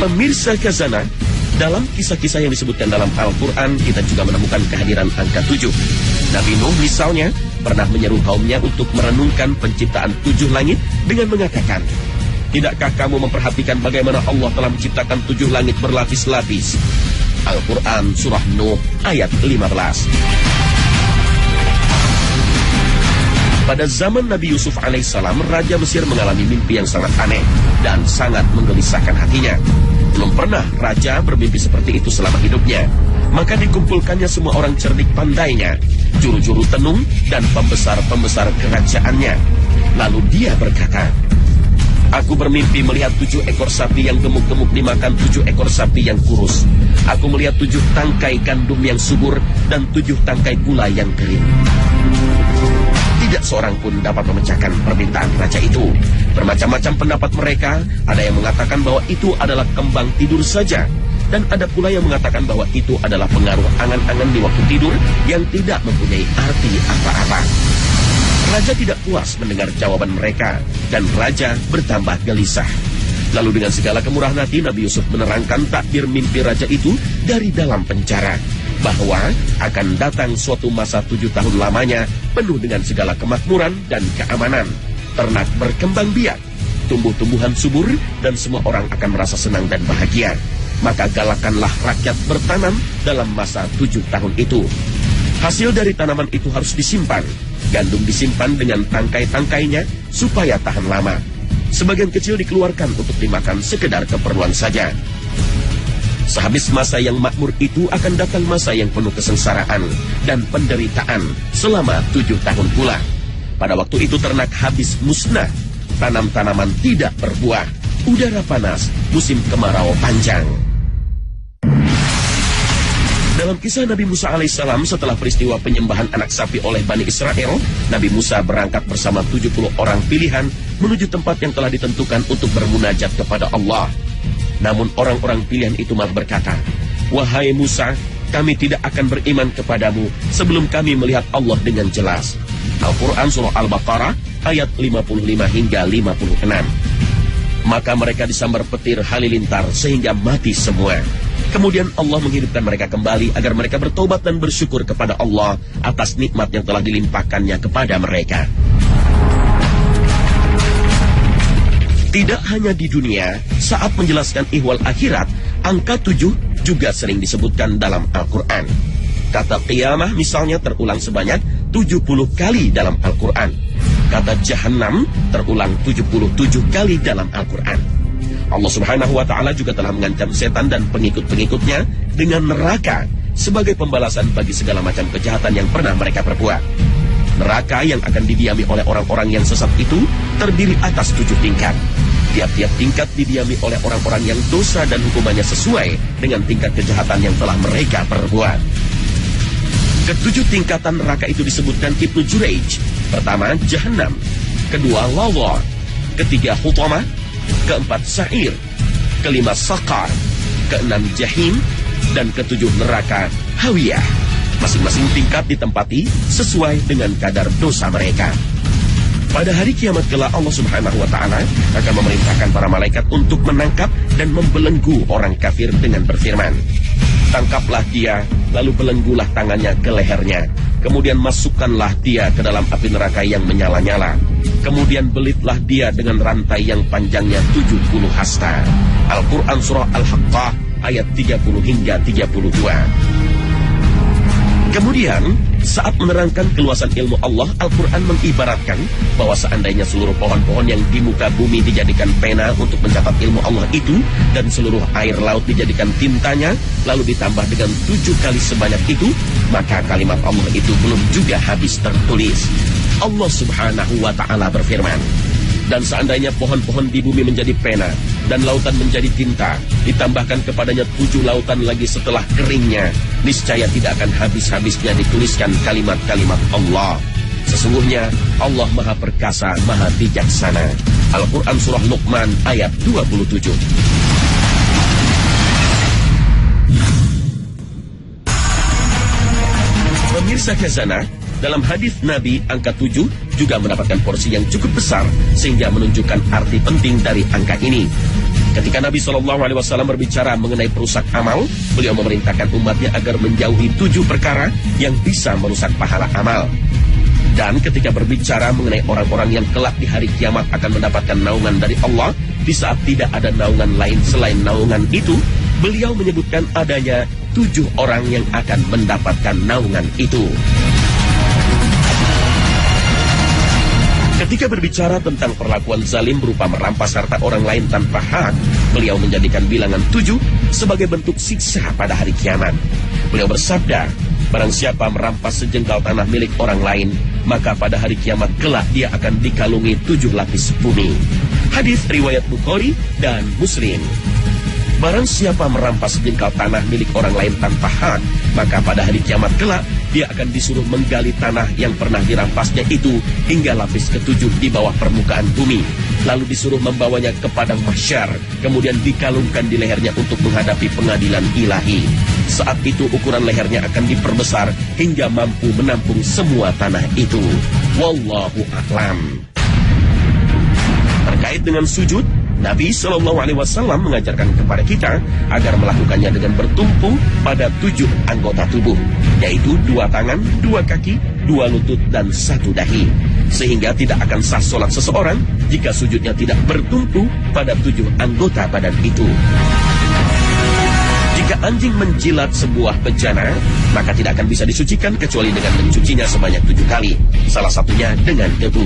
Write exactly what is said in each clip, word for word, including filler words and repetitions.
Pemirsa Khazanah, dalam kisah-kisah yang disebutkan dalam Al-Quran, kita juga menemukan kehadiran angka tujuh. Nabi Nuh misalnya pernah menyeru kaumnya untuk merenungkan penciptaan tujuh langit dengan mengatakan, tidakkah kamu memperhatikan bagaimana Allah telah menciptakan tujuh langit berlapis-lapis? Al-Quran Surah Nuh ayat lima belas. Pada zaman Nabi Yusuf alaihissalam, Raja Mesir mengalami mimpi yang sangat aneh dan sangat menggelisahkan hatinya. Belum pernah Raja bermimpi seperti itu selama hidupnya. Maka dikumpulkannya semua orang cerdik pandainya, juru-juru tenung dan pembesar-pembesar kerajaannya. Lalu dia berkata, aku bermimpi melihat tujuh ekor sapi yang gemuk-gemuk dimakan tujuh ekor sapi yang kurus. Aku melihat tujuh tangkai gandum yang subur dan tujuh tangkai gula yang kering. Tidak seorang pun dapat memecahkan permintaan raja itu. Bermacam-macam pendapat mereka. Ada yang mengatakan bahwa itu adalah kembang tidur saja, dan ada pula yang mengatakan bahwa itu adalah pengaruh angan-angan di waktu tidur yang tidak mempunyai arti apa-apa. Raja tidak puas mendengar jawaban mereka, dan raja bertambah gelisah. Lalu dengan segala kemurahan hati, Nabi Yusuf menerangkan takdir mimpi raja itu dari dalam penjara, bahwa akan datang suatu masa tujuh tahun lamanya penuh dengan segala kemakmuran dan keamanan. Ternak berkembang biak, tumbuh-tumbuhan subur, dan semua orang akan merasa senang dan bahagia. Maka galakanlah rakyat bertanam dalam masa tujuh tahun itu. Hasil dari tanaman itu harus disimpan. Gandum disimpan dengan tangkai-tangkainya supaya tahan lama. Sebagian kecil dikeluarkan untuk dimakan sekedar keperluan saja. Sehabis masa yang makmur itu akan datang masa yang penuh kesengsaraan dan penderitaan selama tujuh tahun pula. Pada waktu itu ternak habis musnah, tanam-tanaman tidak berbuah, udara panas, musim kemarau panjang. Dalam kisah Nabi Musa alaihissalam, setelah peristiwa penyembahan anak sapi oleh Bani Israel, Nabi Musa berangkat bersama tujuh puluh orang pilihan menuju tempat yang telah ditentukan untuk bermunajat kepada Allah. Namun orang-orang pilihan itu malah berkata, wahai Musa, kami tidak akan beriman kepadamu sebelum kami melihat Allah dengan jelas. Al-Quran Surah Al-Baqarah ayat lima puluh lima hingga lima puluh enam. Maka mereka disambar petir halilintar sehingga mati semua. Kemudian Allah menghidupkan mereka kembali agar mereka bertobat dan bersyukur kepada Allah atas nikmat yang telah dilimpahkannya kepada mereka. Tidak hanya di dunia, saat menjelaskan ihwal akhirat, angka tujuh juga sering disebutkan dalam Al-Quran. Kata qiyamah misalnya terulang sebanyak tujuh puluh kali dalam Al-Quran. Kata jahannam terulang tujuh puluh tujuh kali dalam Al-Quran. Allah Subhanahu wa Ta'ala juga telah mengancam setan dan pengikut-pengikutnya dengan neraka sebagai pembalasan bagi segala macam kejahatan yang pernah mereka perbuat. Neraka yang akan didiami oleh orang-orang yang sesat itu terdiri atas tujuh tingkat. Tiap-tiap tingkat didiami oleh orang-orang yang dosa dan hukumannya sesuai dengan tingkat kejahatan yang telah mereka perbuat. Ketujuh tingkatan neraka itu disebutkan Ibnu Jurayj. Pertama, Jahannam. Kedua, Lawa. Ketiga, Hutamah. Keempat, Sa'ir. Kelima, Saqar. Keenam, Jahim. Dan ketujuh, neraka Hawiyah. Masing-masing tingkat ditempati sesuai dengan kadar dosa mereka. Pada hari kiamat kelak, Allah Subhanahu wa Ta'ala akan memerintahkan para malaikat untuk menangkap dan membelenggu orang kafir dengan berfirman, tangkaplah dia, lalu belenggulah tangannya ke lehernya. Kemudian masukkanlah dia ke dalam api neraka yang menyala-nyala. Kemudian belitlah dia dengan rantai yang panjangnya tujuh puluh hasta. Al-Quran Surah Al-Haqqah ayat tiga puluh hingga tiga puluh dua. Kemudian, saat menerangkan keluasan ilmu Allah, Al-Quran mengibaratkan bahwa seandainya seluruh pohon-pohon yang di muka bumi dijadikan pena untuk mencatat ilmu Allah itu, dan seluruh air laut dijadikan tintanya, lalu ditambah dengan tujuh kali sebanyak itu, maka kalimat Allah itu belum juga habis tertulis. Allah Subhanahu wa Ta'ala berfirman, dan seandainya pohon-pohon di bumi menjadi pena dan lautan menjadi tinta, ditambahkan kepadanya tujuh lautan lagi setelah keringnya, niscaya tidak akan habis-habisnya dituliskan kalimat-kalimat Allah. Sesungguhnya Allah Maha Perkasa, Maha Bijaksana. Al-Quran Surah Luqman ayat dua puluh tujuh. Pemirsa Khazanah, dalam hadis Nabi, angka tujuh juga mendapatkan porsi yang cukup besar sehingga menunjukkan arti penting dari angka ini. Ketika Nabi shallallahu alaihi wasallam berbicara mengenai perusak amal, beliau memerintahkan umatnya agar menjauhi tujuh perkara yang bisa merusak pahala amal. Dan ketika berbicara mengenai orang-orang yang kelak di hari kiamat akan mendapatkan naungan dari Allah, di saat tidak ada naungan lain selain naungan itu, beliau menyebutkan adanya tujuh orang yang akan mendapatkan naungan itu. Ketika berbicara tentang perlakuan zalim berupa merampas harta orang lain tanpa hak, beliau menjadikan bilangan tujuh sebagai bentuk siksa pada hari kiamat. Beliau bersabda, barang siapa merampas sejengkal tanah milik orang lain, maka pada hari kiamat kelak dia akan dikalungi tujuh lapis bumi. Hadis riwayat Bukhari dan Muslim. Barang siapa merampas sejengkal tanah milik orang lain tanpa hak, maka pada hari kiamat kelak dia akan disuruh menggali tanah yang pernah dirampasnya itu hingga lapis ketujuh di bawah permukaan bumi. Lalu disuruh membawanya ke padang mahsyar, kemudian dikalungkan di lehernya untuk menghadapi pengadilan ilahi. Saat itu ukuran lehernya akan diperbesar hingga mampu menampung semua tanah itu. Wallahu a'lam. Terkait dengan sujud, Nabi shallallahu alaihi wasallam mengajarkan kepada kita agar melakukannya dengan bertumpu pada tujuh anggota tubuh, yaitu dua tangan, dua kaki, dua lutut, dan satu dahi. Sehingga tidak akan sah sholat seseorang jika sujudnya tidak bertumpu pada tujuh anggota badan itu. Jika anjing menjilat sebuah bejana, maka tidak akan bisa disucikan kecuali dengan mencucinya sebanyak tujuh kali, salah satunya dengan debu.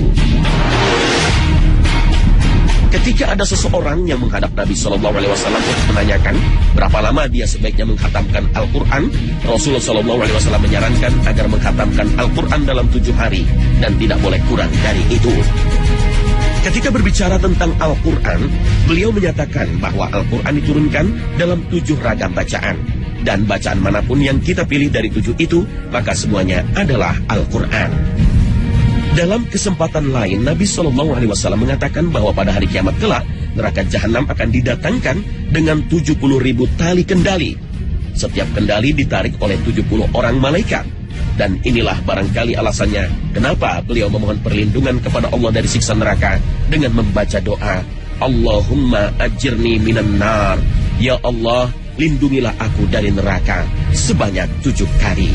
Ketika ada seseorang yang menghadap Nabi shallallahu alaihi wasallam untuk menanyakan berapa lama dia sebaiknya menghatamkan Al-Quran, Rasulullah shallallahu alaihi wasallam menyarankan agar menghatamkan Al-Quran dalam tujuh hari dan tidak boleh kurang dari itu. Ketika berbicara tentang Al-Quran, beliau menyatakan bahwa Al-Quran diturunkan dalam tujuh ragam bacaan. Dan bacaan manapun yang kita pilih dari tujuh itu, maka semuanya adalah Al-Quran. Dalam kesempatan lain, Nabi shallallahu alaihi wasallam mengatakan bahwa pada hari kiamat kelak, neraka jahanam akan didatangkan dengan tujuh puluh ribu tali kendali. Setiap kendali ditarik oleh tujuh puluh orang malaikat. Dan inilah barangkali alasannya kenapa beliau memohon perlindungan kepada Allah dari siksa neraka dengan membaca doa, Allahumma ajirni minan nar. Ya Allah, lindungilah aku dari neraka sebanyak tujuh kali.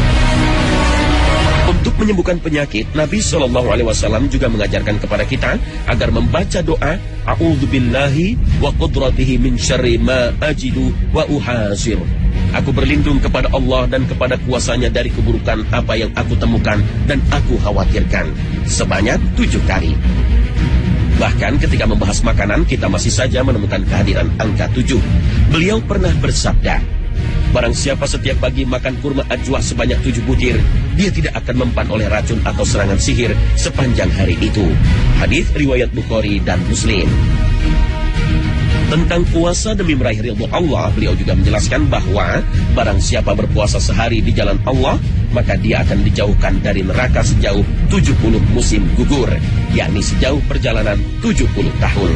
Untuk menyembuhkan penyakit, Nabi shallallahu alaihi wasallam juga mengajarkan kepada kita agar membaca doa A'udzubillahi wa qudratihi min syarri ma ajidu wa uhazir. Aku berlindung kepada Allah dan kepada kuasanya dari keburukan apa yang aku temukan dan aku khawatirkan, sebanyak tujuh kali. Bahkan ketika membahas makanan, kita masih saja menemukan kehadiran angka tujuh. Beliau pernah bersabda, barang siapa setiap pagi makan kurma ajwa sebanyak tujuh butir, dia tidak akan mempan oleh racun atau serangan sihir sepanjang hari itu. Hadis riwayat Bukhari dan Muslim. Tentang puasa demi meraih ridho Allah, beliau juga menjelaskan bahwa barang siapa berpuasa sehari di jalan Allah, maka dia akan dijauhkan dari neraka sejauh tujuh puluh musim gugur, yakni sejauh perjalanan tujuh puluh tahun.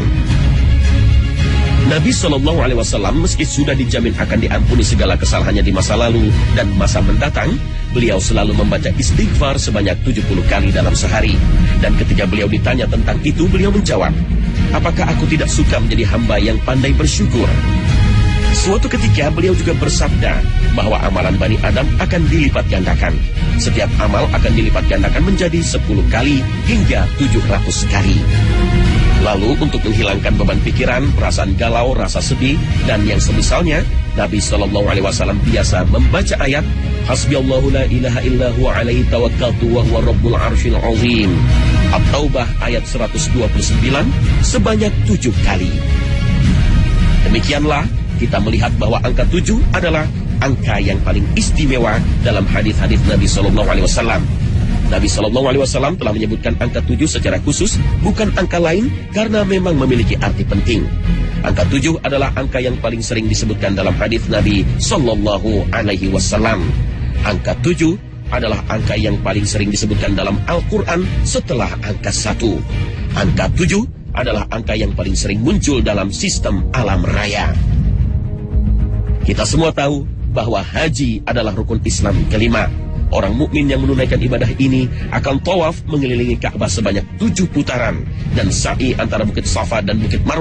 Nabi shallallahu alaihi wasallam meski sudah dijamin akan diampuni segala kesalahannya di masa lalu dan masa mendatang, beliau selalu membaca istighfar sebanyak tujuh puluh kali dalam sehari. Dan ketika beliau ditanya tentang itu, beliau menjawab, apakah aku tidak suka menjadi hamba yang pandai bersyukur? Suatu ketika beliau juga bersabda bahwa amalan Bani Adam akan dilipat gandakan. Setiap amal akan dilipat gandakan menjadi sepuluh kali hingga tujuh ratus kali. Lalu untuk menghilangkan beban pikiran, perasaan galau, rasa sedih, dan yang semisalnya, Nabi shallallahu alaihi wasallam biasa membaca ayat Hasbiyallahu la ilaha illa huwa alaihi tawakkaltu wa huwa rabbul arsyil azim. At-Taubah ayat seratus dua puluh sembilan sebanyak tujuh kali. Demikianlah kita melihat bahwa angka tujuh adalah angka yang paling istimewa dalam hadis-hadis Nabi shallallahu alaihi wasallam. Nabi shallallahu alaihi wasallam telah menyebutkan angka tujuh secara khusus, bukan angka lain, karena memang memiliki arti penting. Angka tujuh adalah angka yang paling sering disebutkan dalam hadis Nabi shallallahu alaihi wasallam. Angka tujuh adalah angka yang paling sering disebutkan dalam Al-Quran setelah angka satu. Angka tujuh adalah angka yang paling sering muncul dalam sistem alam raya. Kita semua tahu bahwa haji adalah rukun Islam kelima. Orang mukmin yang menunaikan ibadah ini akan tawaf mengelilingi Ka'bah sebanyak tujuh putaran dan sa'i antara Bukit Safa dan Bukit Marwah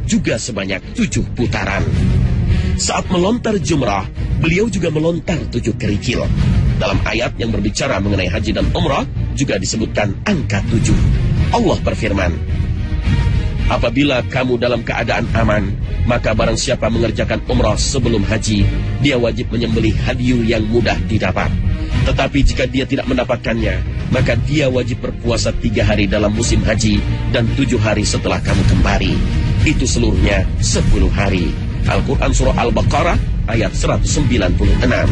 juga sebanyak tujuh putaran. Saat melontar jumrah, beliau juga melontar tujuh kerikil. Dalam ayat yang berbicara mengenai haji dan umrah, juga disebutkan angka tujuh. Allah berfirman, apabila kamu dalam keadaan aman, maka barang siapa mengerjakan umrah sebelum haji, dia wajib menyembelih hadyu yang mudah didapat. Tetapi jika dia tidak mendapatkannya, maka dia wajib berpuasa tiga hari dalam musim haji dan tujuh hari setelah kamu kembali. Itu seluruhnya sepuluh hari. Al-Quran Surah Al-Baqarah ayat seratus sembilan puluh enam.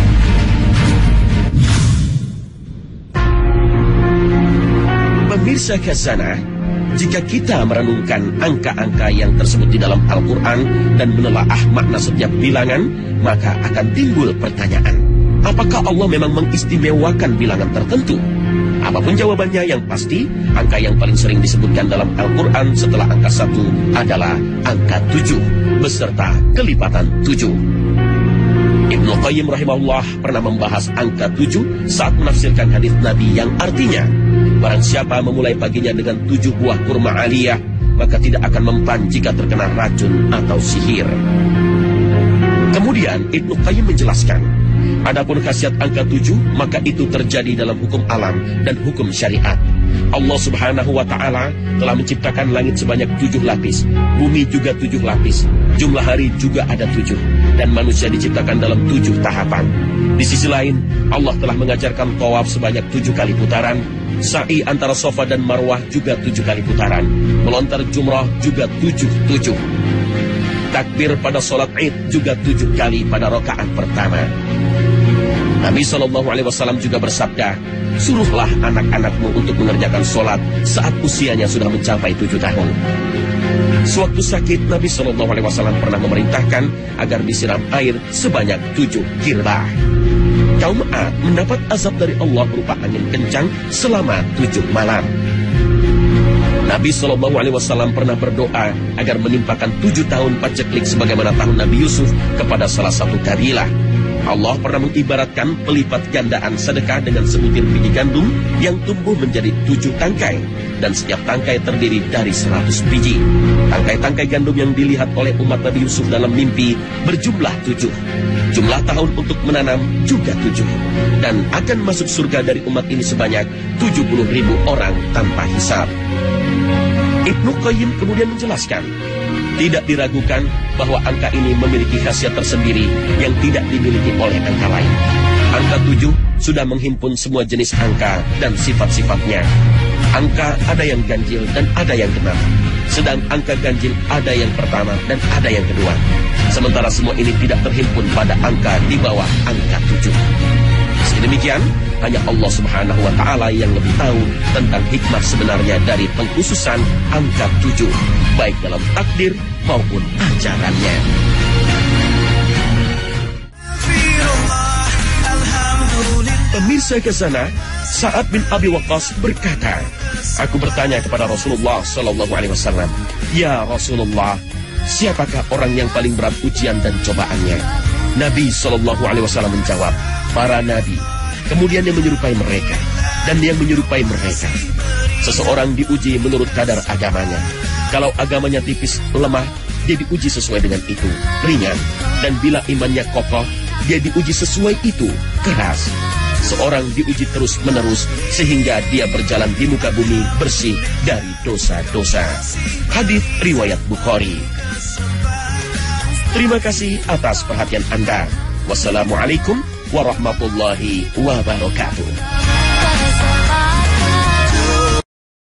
Pemirsa Khazanah, jika kita merenungkan angka-angka yang tersebut di dalam Al-Quran dan menelaah makna setiap bilangan, maka akan timbul pertanyaan, apakah Allah memang mengistimewakan bilangan tertentu? Apapun jawabannya, yang pasti, angka yang paling sering disebutkan dalam Al-Quran setelah angka satu adalah angka tujuh, beserta kelipatan tujuh. Ibnu Qayyim rahimahullah pernah membahas angka tujuh saat menafsirkan hadis Nabi yang artinya, barang siapa memulai paginya dengan tujuh buah kurma aliyah, maka tidak akan mempan jika terkena racun atau sihir. Kemudian Ibnu Qayyim menjelaskan, adapun khasiat angka tujuh, maka itu terjadi dalam hukum alam dan hukum syariat. Allah subhanahu wa ta'ala telah menciptakan langit sebanyak tujuh lapis, bumi juga tujuh lapis, jumlah hari juga ada tujuh, dan manusia diciptakan dalam tujuh tahapan. Di sisi lain, Allah telah mengajarkan tawaf sebanyak tujuh kali putaran, sa'i antara Safa dan Marwah juga tujuh kali putaran, melontar jumrah juga tujuh tujuh. Takbir pada sholat Id juga tujuh kali pada rakaat pertama. Nabi shallallahu alaihi wasallam juga bersabda, suruhlah anak-anakmu untuk mengerjakan sholat saat usianya sudah mencapai tujuh tahun. Sewaktu sakit, Nabi shallallahu alaihi wasallam pernah memerintahkan agar disiram air sebanyak tujuh kirbah. Kaum Ad mendapat azab dari Allah berupa angin kencang selama tujuh malam. Nabi shallallahu alaihi wasallam pernah berdoa agar menimpakan tujuh tahun paceklik sebagaimana tahun Nabi Yusuf kepada salah satu kabilah. Allah pernah mengibaratkan pelipat gandaan sedekah dengan sebutir biji gandum yang tumbuh menjadi tujuh tangkai, dan setiap tangkai terdiri dari seratus biji. Tangkai-tangkai gandum yang dilihat oleh umat Nabi Yusuf dalam mimpi berjumlah tujuh. Jumlah tahun untuk menanam juga tujuh, dan akan masuk surga dari umat ini sebanyak tujuh puluh ribu orang tanpa hisab. Ibnu Qayyim kemudian menjelaskan, tidak diragukan bahwa angka ini memiliki khasiat tersendiri yang tidak dimiliki oleh angka lain. Angka tujuh sudah menghimpun semua jenis angka dan sifat-sifatnya. Angka ada yang ganjil dan ada yang genap. Sedang angka ganjil ada yang pertama dan ada yang kedua. Sementara semua ini tidak terhimpun pada angka di bawah angka tujuh. Meski demikian, hanya Allah subhanahu wa ta'ala yang lebih tahu tentang hikmah sebenarnya dari pengkhususan angka tujuh, baik dalam takdir maupun ajarannya. Pemirsa Khazanah, Sa'ad bin Abi Waqqas berkata, aku bertanya kepada Rasulullah Sallallahu Alaihi Wasallam, ya Rasulullah, siapakah orang yang paling berat ujian dan cobaannya? Nabi Sallallahu Alaihi Wasallam menjawab, para nabi, kemudian yang menyerupai mereka, dan yang menyerupai mereka. Seseorang diuji menurut kadar agamanya. Kalau agamanya tipis, lemah, dia diuji sesuai dengan itu, ringan. Dan bila imannya kokoh, dia diuji sesuai itu, keras. Seorang diuji terus-menerus sehingga dia berjalan di muka bumi bersih dari dosa-dosa. Hadis riwayat Bukhari. Terima kasih atas perhatian Anda. Wassalamualaikum warahmatullahi wabarakatuh.